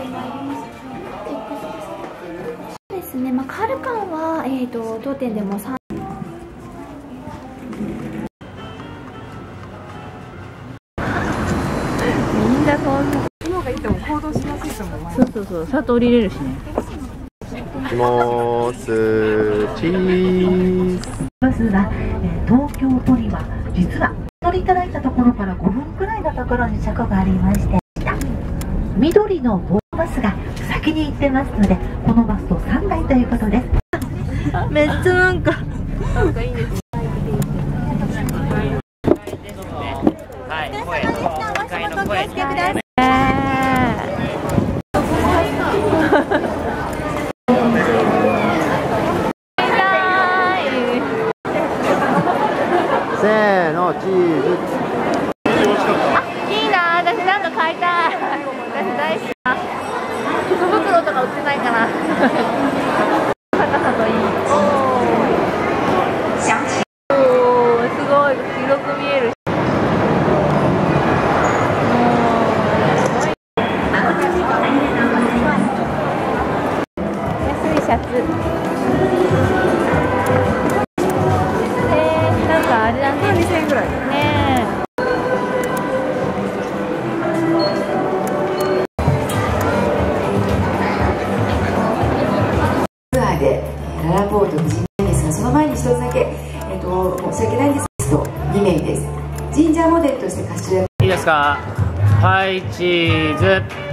そうですね、カール館は当店でもみんなそんな。その方がいいとも行動しやすいと思う。そうそうそう、砂糖入れるしね。 モスチーズ。 バスは、東京都には実は乗りいただいたところから5分くらいのところに車庫がありまして、緑のバスが先に行ってますので、このバスと3台ということです。 めっちゃなんかいいです。 はい、声の声。 せーの、チーズ。 いいな、私なんか買いたい。私大好きな福袋とか売ってないかな。高さといい。おー、すごい広く見える。安いシャツ。なんかあれだね。2000円ぐらい。ねえ。 ツアーでララポート夫人なんですが、その前に一つだけ、申し訳ないんですけど2名です。ジンジャーモデルとして貸し出し。 いいですか。はい、チーズ。